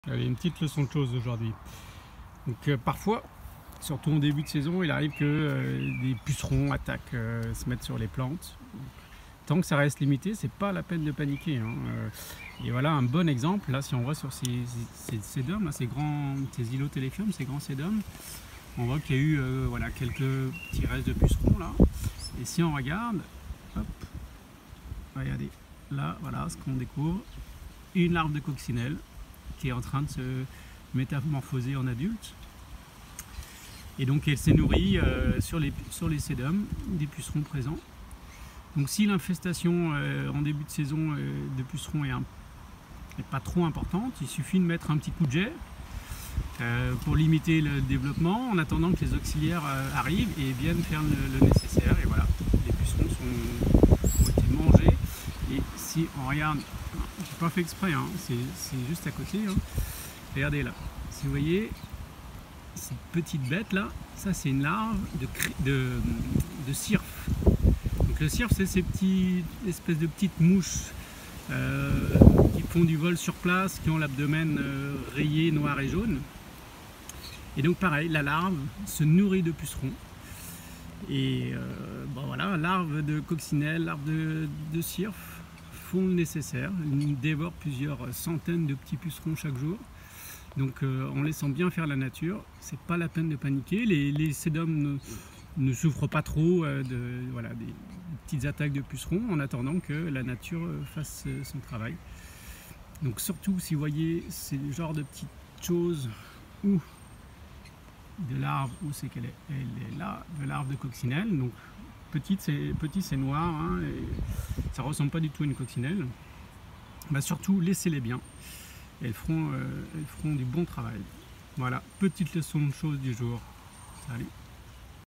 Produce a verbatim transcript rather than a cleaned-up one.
Allez, une petite leçon de choses aujourd'hui. Donc euh, parfois, surtout en début de saison, il arrive que euh, des pucerons attaquent, euh, se mettent sur les plantes. Donc, tant que ça reste limité, c'est pas la peine de paniquer, hein. Euh, et voilà un bon exemple. Là, si on voit sur ces, ces, ces sédums, là, ces grands, ces îlots téléfiums, ces grands sédums, on voit qu'il y a eu euh, voilà, quelques petits restes de pucerons là. Et si on regarde, hop, regardez, là, voilà ce qu'on découvre, une larve de coccinelle qui est en train de se métamorphoser en adulte. Et donc elle s'est nourrie euh, sur, les, sur les sédums des pucerons présents. Donc si l'infestation euh, en début de saison euh, de pucerons est, un, est pas trop importante, il suffit de mettre un petit coup de jet euh, pour limiter le développement en attendant que les auxiliaires euh, arrivent et viennent faire le, le nécessaire. Et voilà, les pucerons sont, ont été mangés. Et si on regarde, j'ai pas fait exprès, hein, c'est juste à côté, hein. Regardez là, si vous voyez cette petite bête là, ça c'est une larve de, de, de cirfe. Donc le cirfe, c'est ces petites espèces de petites mouches euh, qui font du vol sur place, qui ont l'abdomen euh, rayé noir et jaune. Et donc pareil, la larve se nourrit de pucerons. Et euh, bon voilà, larve de coccinelle, larve de, de cirfe font le nécessaire. Ils dévorent plusieurs centaines de petits pucerons chaque jour. Donc euh, en laissant bien faire la nature, c'est pas la peine de paniquer. Les, les sédums ne, ne souffrent pas trop euh, de, voilà, des, des petites attaques de pucerons en attendant que la nature fasse son travail. Donc surtout si vous voyez ces genres de petites choses ou de larves, où c'est qu'elle est, elle est là, de larves de coccinelle. Donc petite c'est petit, c'est noir, hein, et ça ressemble pas du tout à une coccinelle. Bah, surtout laissez-les bien. Elles feront, euh, elles feront du bon travail. Voilà, petite leçon de choses du jour. Salut.